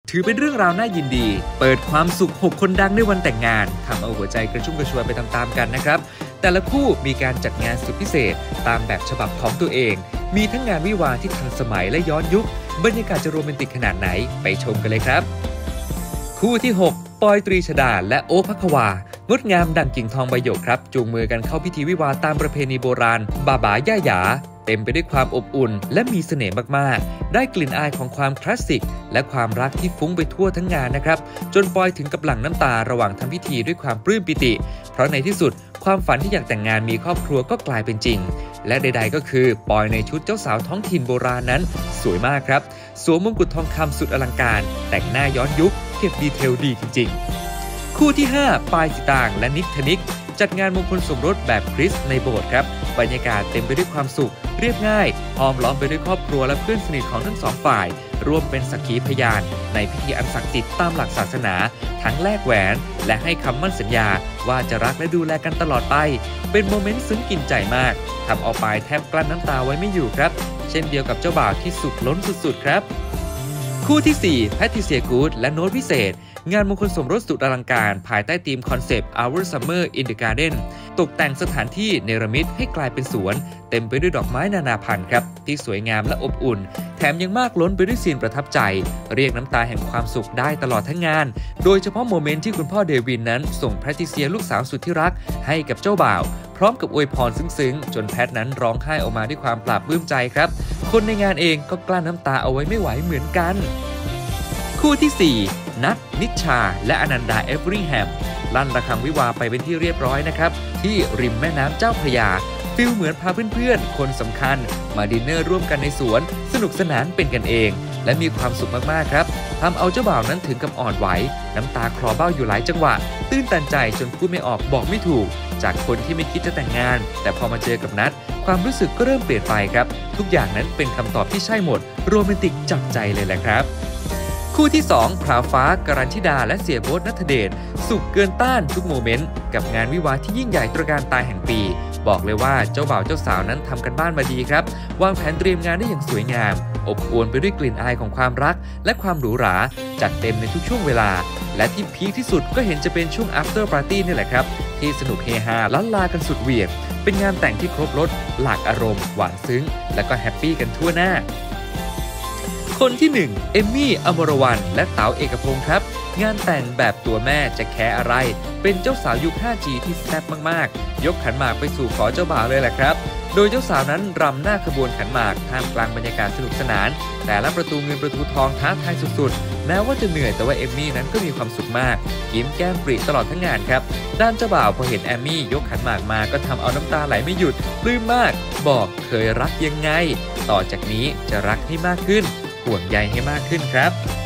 ถือเป็นเรื่องราวน่ายินดีเปิดความสุข6คนดังในวันแต่งงานทำเอาหัวใจกระชุ่มกระชวยไปตามๆกันนะครับแต่ละคู่มีการจัดงานสุดพิเศษตามแบบฉบับของตัวเองมีทั้งงานวิวาห์ที่ทันสมัยและย้อนยุคบรรยากาศจะโรแมนติกขนาดไหนไปชมกันเลยครับคู่ที่6ปอยตรีชฎาและโอภัควางดงามดั่งกิ่งทองใบหยกครับจูงมือกันเข้าพิธีวิวาห์ตามประเพณีโบราณบ่าบ่าย่าหยาเต็มไปด้วยความอบอุ่นและมีเสน่ห์มากๆได้กลิ่นอายของความคลาสสิกและความรักที่ฟุ้งไปทั่วทั้งงานนะครับจนปอยถึงกับหลั่งน้ำตาระหว่างทำพิธีด้วยความปลื้มปิติเพราะในที่สุดความฝันที่อยากแต่งงานมีครอบครัวก็กลายเป็นจริงและใดๆก็คือปอยในชุดเจ้าสาวท้องถิ่นโบราณนั้นสวยมากครับสวมมงกุฎทองคำสุดอลังการแต่งหน้าย้อนยุคเก็บดีเทลดีจริงๆคู่ที่5ปายสิตางและนิกธนิกจัดงานมงคลสมรสแบบคริสต์ในโบสถ์ครับบรรยากาศเต็มไปด้วยความสุขเรียบง่ายห้อมล้อมไปด้วยครอบครัวและเพื่อนสนิทของทั้งสองฝ่ายร่วมเป็นสักขีพยานในพิธีอันศักดิ์สิทธิ์ตามหลักศาสนาทั้งแลกแหวนและให้คำมั่นสัญญาว่าจะรักและดูแลกันตลอดไปเป็นโมเมนต์ซึ้งกินใจมากทำเอาปายแทบกลั้นน้ำตาไว้ไม่อยู่ครับเช่นเดียวกับเจ้าบ่าวที่สุขล้นสุดๆครับคู่ที่4แพทริเซียกูดและโน้ตวิเศษงานมงคลสมรสสุดอลังการภายใต้ธีมคอนเซปต์ Our Summer in the Garden ตกแต่งสถานที่เนรมิตให้กลายเป็นสวนเต็มไปด้วยดอกไม้นานาพันธุ์ครับที่สวยงามและอบอุ่นแถมยังมากล้นไปด้วยซีนประทับใจเรียกน้ำตาแห่งความสุขได้ตลอดทั้งงานโดยเฉพาะโมเมนต์ที่คุณพ่อเดวินนั้นส่งแพทริเซียลูกสาวสุดที่รักให้กับเจ้าบ่าวพร้อมกับอวยพรซึ้งๆจนแพทนั้นร้องไห้ออกมาด้วยความปลาบปลื้มใจครับคนในงานเองก็กลั้นน้ำตาเอาไว้ไม่ไหวเหมือนกันคู่ที่4นัทนิชชาและอนันดาเอฟริงแฮมลั่นระฆังวิวาห์ไปเป็นที่เรียบร้อยนะครับที่ริมแม่น้ำเจ้าพระยาฟิลเหมือนพาเพื่อนๆคนสำคัญมาดินเนอร์ร่วมกันในสวนสนุกสนานเป็นกันเองและมีความสุขมากๆครับทำเอาเจ้าบ่าวนั้นถึงกับอ่อนไหวน้ำตาคลอเบ้าอยู่หลายจังหวะตื้นตันใจจนพูดไม่ออกบอกไม่ถูกจากคนที่ไม่คิดจะแต่งงานแต่พอมาเจอกับนัทความรู้สึกก็เริ่มเปลี่ยนไปครับทุกอย่างนั้นเป็นคำตอบที่ใช่หมดโรแมนติกจับใจเลยแหละครับคู่ที่2พราวฟ้าการันธิดาและเสียโบ๊ทณัฐเดชสุขเกินต้านทุกโมเมนต์กับงานวิวาห์ที่ยิ่งใหญ่ตระการตาแห่งปีบอกเลยว่าเจ้าบ่าวเจ้าสาวนั้นทำกันบ้านมาดีครับวางแผนเตรียมงานได้อย่างสวยงามอบอวลไปด้วยกลิ่นอายของความรักและความหรูหราจัดเต็มในทุกช่วงเวลาและที่พีคที่สุดก็เห็นจะเป็นช่วง after party นี่แหละครับที่สนุกเฮฮาล้านลากันสุดเหวี่ยงเป็นงานแต่งที่ครบรสหลากอารมณ์หวานซึ้งและก็แฮปปี้กันทั่วหน้าคนที่1เอมมี่อมรวรรณและเต๋าเอกพงศ์ครับงานแต่งแบบตัวแม่จะแคร์อะไรเป็นเจ้าสาวยุค 5G ที่แซ่บมากๆยกขันหมากไปสู่ขอเจ้าบ่าวเลยแหละครับโดยเจ้าสาวนั้นรำหน้าขบวนขันหมากท่ามกลางบรรยากาศสนุกสนานแต่ละประตูเงินประตูทองท้าทายสุดๆแม้ว่าจะเหนื่อยแต่ว่าเอมมี่นั้นก็มีความสุขมากยิ้มแก้มปริตลอดทั้งงานครับด้านเจ้าบ่าวพอเห็นแอมมี่ยกขันหมากมาก็ทำเอาน้ำตาไหลไม่หยุดปลื้มมากบอกเคยรักยังไงต่อจากนี้จะรักให้มากขึ้นห่วงใยให้มากขึ้นครับ